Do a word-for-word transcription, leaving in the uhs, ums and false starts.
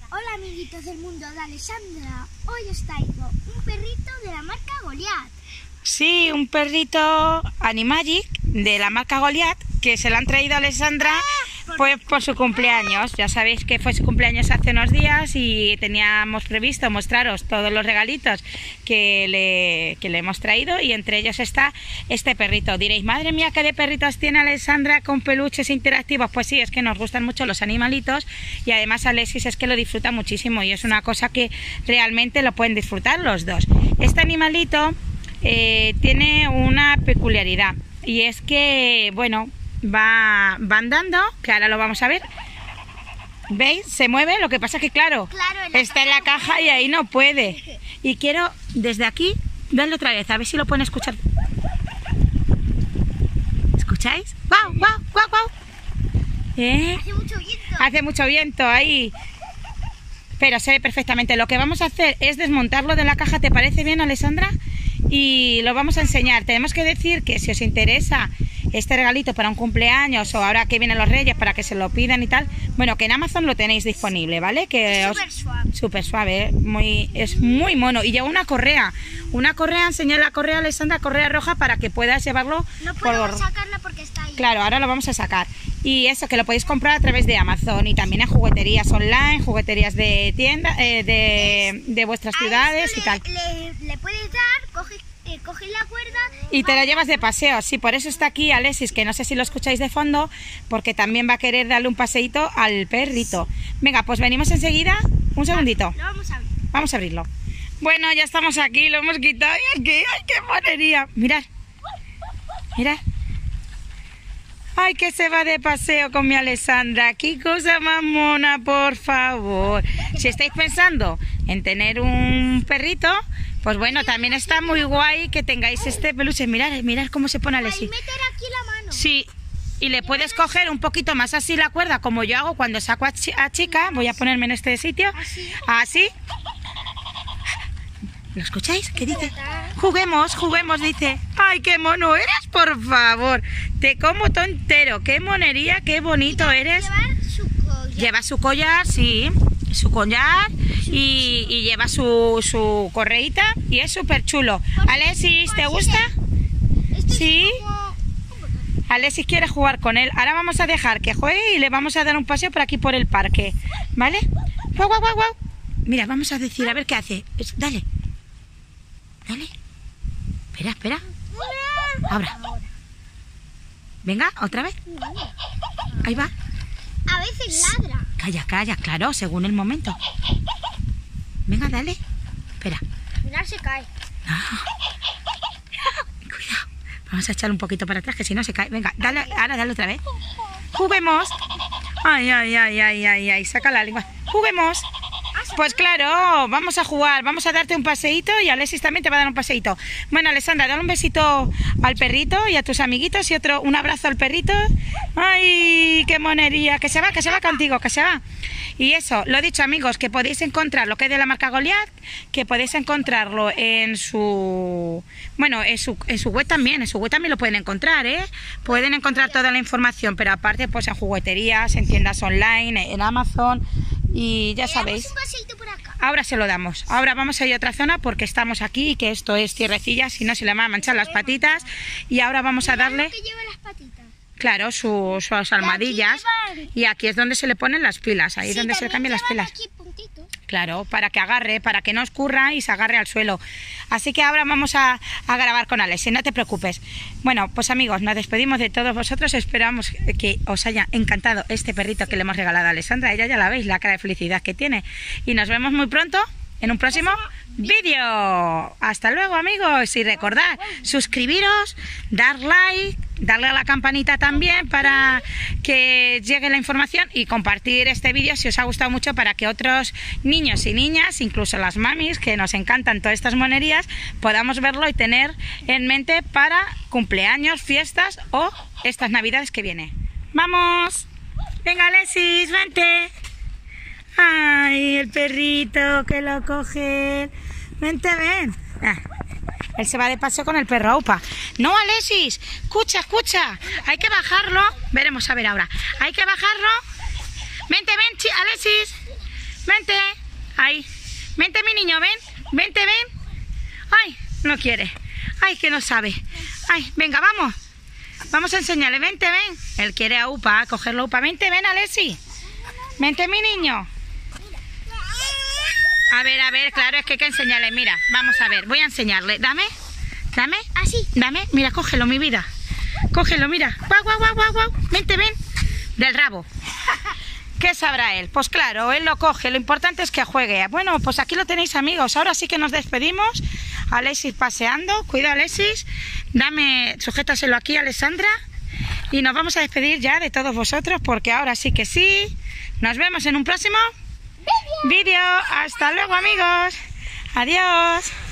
Hola amiguitos del mundo de Alessandra, hoy os traigo un perrito de la marca Goliath. Sí, un perrito Animagic de la marca Goliath que se lo han traído a Alessandra pues por su cumpleaños. Ya sabéis que fue su cumpleaños hace unos días y teníamos previsto mostraros todos los regalitos que le, que le hemos traído, y entre ellos está este perrito. Diréis, madre mía, ¿qué de perritos tiene Alessandra con peluches interactivos? Pues sí, es que nos gustan mucho los animalitos, y además Alexis es que lo disfruta muchísimo y es una cosa que realmente lo pueden disfrutar los dos. Este animalito eh, tiene una peculiaridad, y es que, bueno, Va, va andando, que ahora lo vamos a ver. ¿Veis? Se mueve, lo que pasa que claro, claro en está en la caja y ahí no puede. Y quiero desde aquí darle otra vez, a ver si lo pueden escuchar. ¿Escucháis? ¡Guau, guau, guau, guau! ¿Eh? Hace mucho viento. Hace mucho viento ahí. Pero se ve perfectamente. Lo que vamos a hacer es desmontarlo de la caja. ¿Te parece bien, Alessandra? Y lo vamos a enseñar. Tenemos que decir que si os interesa este regalito para un cumpleaños, o ahora que vienen los Reyes para que se lo pidan y tal, bueno, que en Amazon lo tenéis disponible, ¿vale? Que es os... súper suave. Súper suave, ¿eh? Muy, es muy mono. Y lleva una correa. Una correa, enseñé la correa, Alessandra, correa roja, para que puedas llevarlo. No puedo por... sacarla porque está ahí. Claro, ahora lo vamos a sacar. Y eso, que lo podéis comprar a través de Amazon y también en jugueterías online, jugueterías de tienda, eh, de, de vuestras ciudades y tal. Le, le puedes dar, coge, eh, coge la cuerda y te la llevas de paseo. Sí, por eso está aquí Alexis, que no sé si lo escucháis de fondo, porque también va a querer darle un paseíto al perrito. Venga, pues venimos enseguida. Un segundito. Lo vamos a abrir. Vamos a abrirlo. Bueno, ya estamos aquí, lo hemos quitado y es que, ¡ay, qué monería! Mirad, mirad. ¡Ay, que se va de paseo con mi Alessandra! ¡Qué cosa más mona, por favor! Si estáis pensando en tener un perrito, pues bueno, también está muy guay que tengáis este peluche. Mirad, mirad cómo se pone Alexis. Y meter aquí la mano. Sí, y le puedes coger un poquito más así la cuerda, como yo hago cuando saco a, chi a chica. Voy a ponerme en este sitio. Así. Así. ¿Lo escucháis? ¿Qué dice? Juguemos, juguemos, dice. ¡Ay, qué mono eres, por favor! Te como todo entero. ¡Qué monería, qué bonito eres! Llevar su collar. Lleva su collar, sí. Su collar y, y lleva su, su correíta y es súper chulo. Alexis, ¿te gusta? Sí. Alexis quiere jugar con él. Ahora vamos a dejar que juegue y le vamos a dar un paseo por aquí por el parque. ¿Vale? ¡Guau, guau, guau, guau! Mira, vamos a decir, a ver qué hace. Dale. Dale. Espera, espera. Ahora. Venga, otra vez. Ahí va. A veces ladra. Calla, calla, claro, según el momento. Venga, dale. Espera. Mira, se cae. No. Cuidado. Vamos a echarle un poquito para atrás, que si no se cae. Venga, dale, ahora dale otra vez. Juguemos. Ay, ay, ay, ay, ay, ay. Saca la lengua. Juguemos. Pues claro, vamos a jugar, vamos a darte un paseíto y Alexis también te va a dar un paseíto. Bueno, Alessandra, dale un besito al perrito y a tus amiguitos y otro, un abrazo al perrito. ¡Ay, qué monería! Que se va, que se va contigo, que se va. Y eso, lo dicho, amigos, que podéis encontrar lo que es de la marca Goliath, que podéis encontrarlo en su... Bueno, en su, en su web también, en su web también lo pueden encontrar, ¿eh? Pueden encontrar toda la información, pero aparte pues en jugueterías, en tiendas online, en Amazon. Y ya sabéis, un paseíto por acá. Ahora se lo damos. Ahora vamos a ir a otra zona porque estamos aquí y que esto es tierrecilla, si no se le van a manchar las patitas. Y ahora vamos a darle, que lleva las patitas. claro, su, sus almohadillas. Y aquí es donde se le ponen las pilas, ahí es Sí, donde se le cambian las pilas. Aquí puntitos. Claro, para que agarre, para que no escurra y se agarre al suelo. Así que ahora vamos a, a grabar con Alexis, no te preocupes. Bueno, pues amigos, nos despedimos de todos vosotros. Esperamos que os haya encantado este perrito que le hemos regalado a Alessandra. Ella ya la veis, la cara de felicidad que tiene. Y nos vemos muy pronto en un próximo vídeo. Hasta luego, amigos. Y recordad, suscribiros, dar like, darle a la campanita también para que llegue la información y compartir este vídeo si os ha gustado mucho, para que otros niños y niñas, incluso las mamis, que nos encantan todas estas monerías, podamos verlo y tener en mente para cumpleaños, fiestas o estas navidades que viene. ¡Vamos! Venga, Alexis, vente. Ay, el perrito que lo coge. Vente, ven. Ah, él se va de paseo con el perro Aupa. No, Alexis, escucha, escucha. Hay que bajarlo. Veremos a ver ahora. Hay que bajarlo. Vente, ven, Alexis. Vente. Ahí. Vente, mi niño, ven. Vente, ven. Ay, no quiere. Ay, que no sabe. Ay, venga, vamos. Vamos a enseñarle. Vente, ven. Él quiere a Upa, a cogerlo a Upa. Vente, ven, Alexis. Vente, mi niño. A ver, a ver, claro, es que hay que enseñarle. Mira, vamos a ver, voy a enseñarle. Dame, dame. Así. Dame, mira, cógelo, mi vida. Cógelo, mira. Guau, guau, guau, guau, guau. Vente, ven. Del rabo. ¿Qué sabrá él? Pues claro, él lo coge, lo importante es que juegue. Bueno, pues aquí lo tenéis, amigos. Ahora sí que nos despedimos. Alexis paseando. Cuida, Alexis. Dame, sujétaselo aquí, Alessandra. Y nos vamos a despedir ya de todos vosotros, porque ahora sí que sí. Nos vemos en un próximo vídeo. Hasta luego, amigos. Adiós.